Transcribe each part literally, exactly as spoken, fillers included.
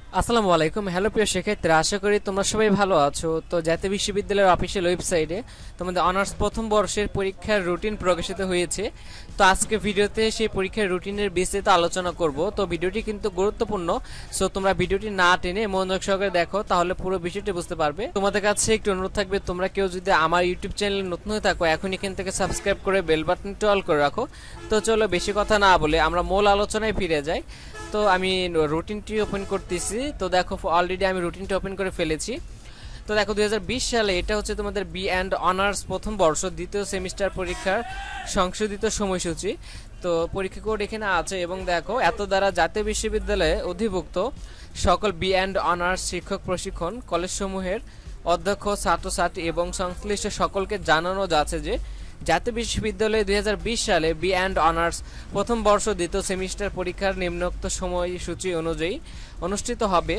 আসসালামু আলাইকুম। হ্যালো প্রিয় শিক্ষার্থীরা, আশা করি তোমরা সবাই ভালো আছো। তো জাতীয় বিশ্ববিদ্যালয়ের অফিসিয়াল ওয়েবসাইটে তোমাদের অনার্স প্রথম বর্ষের পরীক্ষার রুটিন প্রকাশিত হয়েছে। তো আজকে ভিডিওতে সেই পরীক্ষার রুটিনের বিস্তারিত আলোচনা করব। তো ভিডিওটি কিন্তু গুরুত্বপূর্ণ, সো তোমরা ভিডিওটি না টেনে মনোযোগ সহকারে দেখো, তাহলে পুরো বিষয়টি বুঝতে পারবে। তোমাদের কাছে একটু অনুরোধ থাকবে, তোমরা কেউ যদি আমার ইউটিউব চ্যানেলে নতুন হয়ে থাকো, এখন এখান থেকে সাবস্ক্রাইব করে বেল বাটনটি অল করে রাখো। তো চলো বেশি কথা না বলে আমরা মূল আলোচনায় ফিরে যাই। তো আমি রুটিনটি ওপেন করতেছি। তো দেখো অলরেডি আমি রুটিনটি ওপেন করে ফেলেছি। তো দেখো দুই হাজার বিশ সালে এটা হচ্ছে তোমাদের বি অ্যান্ড অনার্স প্রথম বর্ষ দ্বিতীয় সেমিস্টার পরীক্ষার সংশোধিত সময়সূচি। তো পরীক্ষা কোড এখানে আছে এবং দেখো এত দ্বারা জাতীয় বিশ্ববিদ্যালয়ে অধিভুক্ত সকল বি অ্যান্ড অনার্স শিক্ষক প্রশিক্ষণ কলেজসমূহের অধ্যক্ষ ছাত্রছাত্রী এবং সংশ্লিষ্ট সকলকে জানানো যাচ্ছে যে জাতীয় বিশ্ববিদ্যালয়ে দুই হাজার বিশ সালে বি অ্যান্ড অনার্স প্রথম বর্ষ দ্বিতীয় সেমিস্টার পরীক্ষার নিম্নোক্ত সময়সূচি অনুযায়ী অনুষ্ঠিত হবে।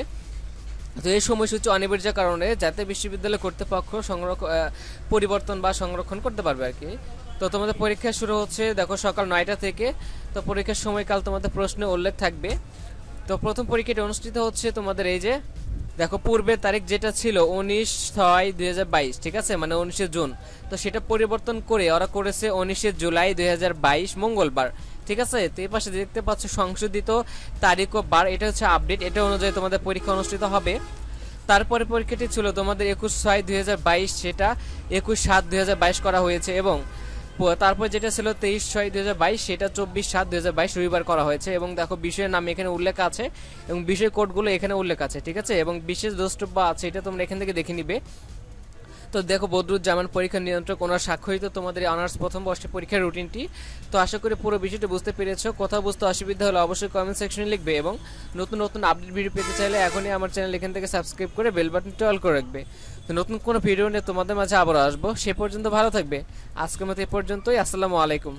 তো এই সময়সূচি অনিবার্য কারণে জাতীয় বিশ্ববিদ্যালয় কর্তৃপক্ষ সংরক্ষণ পরিবর্তন বা সংরক্ষণ করতে পারবে আর কি। তো তোমাদের পরীক্ষা শুরু হচ্ছে দেখো সকাল নয়টা থেকে। তো পরীক্ষার সময়কাল তোমাদের প্রশ্নে উল্লেখ থাকবে। তো প্রথম পরীক্ষাটি অনুষ্ঠিত হচ্ছে তোমাদের এই যে দেখো পূর্বের তারিখ যেটা ছিল উনিশ ছয় দুই হাজার বাইশ, ঠিক আছে, মানে উনিশে জুন। তো সেটা পরিবর্তন করে ওরা করেছে উনিশে জুলাই দুই হাজার বাইশ মঙ্গলবার, ঠিক আছে। তো এই পাশে দেখতে পাচ্ছ সংশোধিত তারিখ ও বার, এটা হচ্ছে আপডেট, এটা অনুযায়ী তোমাদের পরীক্ষা অনুষ্ঠিত হবে। তারপরে পরীক্ষাটি ছিল তোমাদের একুশ ছয় দুই হাজার বাইশ, সেটা একুশ সাত দুই হাজার বাইশ করা হয়েছে এবং তারপর যেটা ছিল তেইশ ছয় দুই হাজার বাইশ, সেটা চব্বিশ সাত দুই হাজার বাইশ রবিবার করা হয়েছে এবং দেখো বিষয়ের নাম এখানে উল্লেখ আছে এবং বিষয় কোডগুলো এখানে উল্লেখ আছে, ঠিক আছে। এবং বিশেষ দ্রষ্টব্য আছে, এটা তোমরা এখান থেকে দেখে নিবে। তো দেখো বদরুজ্জামান পরীক্ষা নিয়ন্ত্রক ওনার স্বাক্ষরিত তোমাদের অনার্স প্রথম বর্ষের পরীক্ষার রুটিনটি। তো আশা করি পুরো বিষয়টি বুঝতে পেরেছো। কোথাও বুঝতে অসুবিধা হলে অবশ্যই কমেন্ট সেকশনে লিখবে এবং নতুন নতুন আপডেট ভিডিও পেতে চাইলে এখনই আমার চ্যানেল এখান থেকে সাবস্ক্রাইব করে বেল বাটনটি অল করে রাখবে। তো নতুন কোনো ভিডিও নিয়ে তোমাদের মাঝে আবার আসবো, সে পর্যন্ত ভালো থাকবে। আজকের মতো এ পর্যন্তই। আসসালামু আলাইকুম।